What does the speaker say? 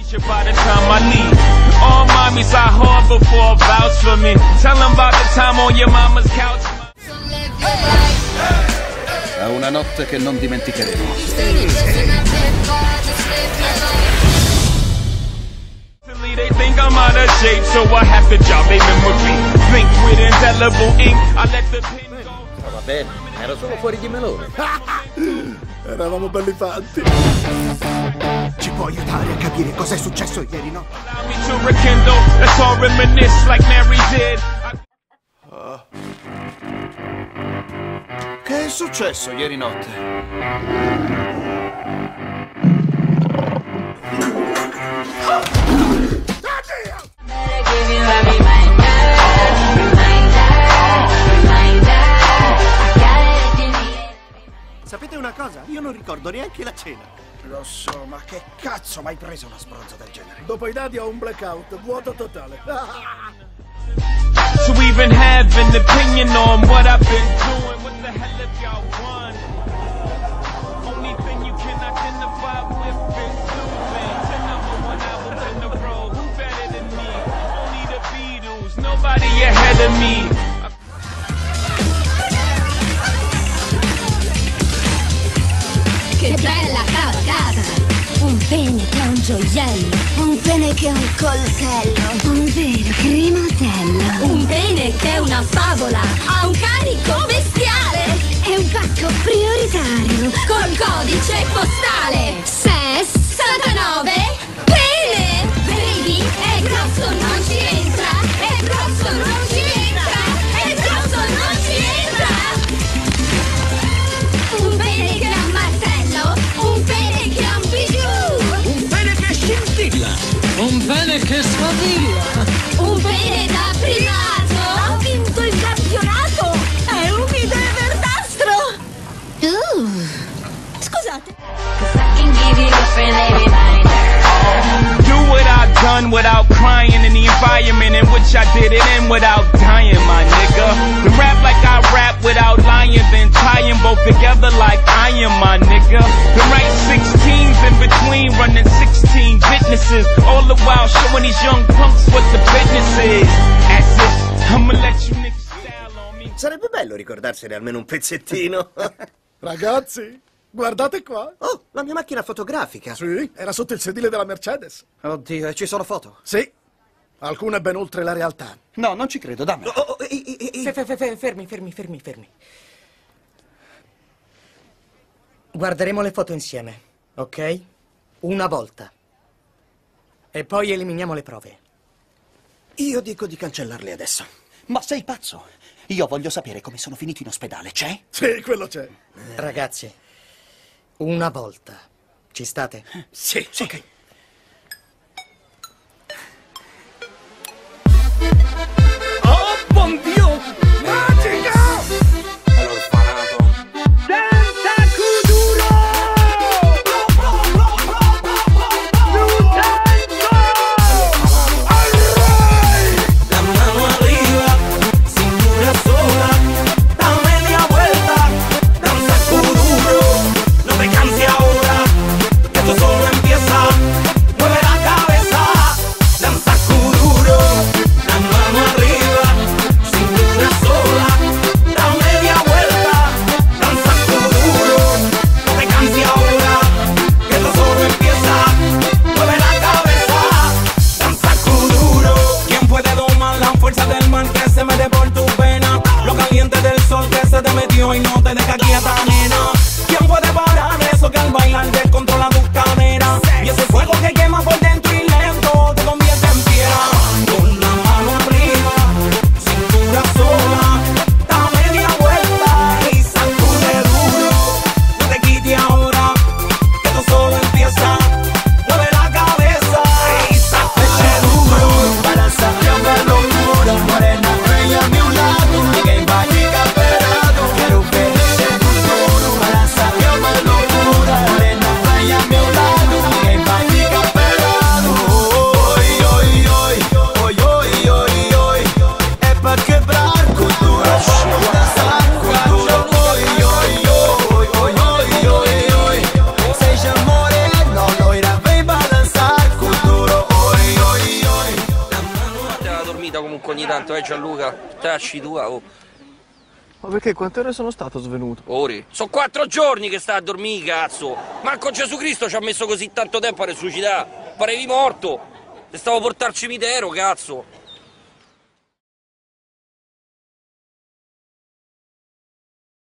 By the time I leave, all mommies I harbor for vouch for me. Tell them about the time on your mama's couch. È una notte che non dimenticheremo. They think I'm out of shape, so I have to drop their memory. Think with indelible ink, I let the pen go. Va bene, ero solo fuori di melone. Eravamo belli fatti. Ci può aiutare a capire cosa è successo ieri, no? Allow me to rekindle, let's all reminisce like Mary did. Che è successo ieri notte? Sapete una cosa? Io non ricordo neanche la cena. Lo so, ma che cazzo mai preso una sbronza del genere? Dopo i dadi ho un blackout, vuoto totale. To even have an opinion on what I've been doing, what the hell have y'all won? Only thing you can identify with is Snooping. The #1 album in the row. Who better than me? Only the Beatles, nobody ahead of me. Che bella cavalcata! Un pene che è un gioiello, un pene che è un coltello, un vero cremotello, un pene che è una favola, ha un carico bestiale, è un pacco prioritario, col codice postale 69, pene! Vedi? È grosso, non ci entra, è grosso, non ci entra, è grosso, non ci entra! Un pene che ha un martello, un pene che ha un bijou, un pene che scintilla, un pene che sfavilla, un pene da primato, ha vinto il campionato, è umido e verdastro. Scusate. Do what I've done without crying in the environment in which I did it in without dying, my nigga. To rap like I rap without lying, then tying both together like iron, my nigga. To write 16s in between, running 16 businesses, all the while showing these young punks what the business is. As if I'ma let you niggas style on me. Sarebbe bello ricordarsene almeno un pezzettino. Ragazzi, guardate qua. Oh, la mia macchina fotografica. Sì, era sotto il sedile della Mercedes. Oddio, e ci sono foto? Sì, alcune ben oltre la realtà. No, non ci credo, dammi. Fermi. Guarderemo le foto insieme, ok? Una volta. E poi eliminiamo le prove. Io dico di cancellarle adesso. Ma sei pazzo? Io voglio sapere come sono finito in ospedale, c'è? Sì, quello c'è. Ragazzi, una volta. Ci state? Sì. Ok. Oh, buon Dio! Magica! all'orfanato. La mano arriba, cintura sola, da media vuelta, danza kuduro, no te canses ahora, que esto solo empieza, mueve la cabeza, danza kuduro, la mano arriba, cintura sola, da media vuelta, danza kuduro, no te canses ahora, que esto solo empieza, mueve la cabeza, danza kuduro. ¿Quién puede domar la fuerza del mar que se mete por tu pena? Lo caliente del sol que se te metió y no te deja quieta, nena. ¿Quién puede parar eso que al bailar descontrola tus caderas? Y ese fuego que quema por dentro y lento te convierte en piedra. Con la mano arriba, cintura sola, da media vuelta y sacude duro. No te quites ahora, que esto solo empieza. Mueve la cabeza y sacude duro. Para salir de locura, morena bella a mi lado, que vaya esperado. Quiero ver ese duro. l'acqua ogni tanto, Gianluca? Tacci tu, oh. Ma perché? Quante ore sono stato svenuto? Ore? Sono 4 giorni che sta a dormire, cazzo! Manco Gesù Cristo ci ha messo così tanto tempo a resuscitare! Parevi morto! Ti stavo a portare al cimitero, cazzo!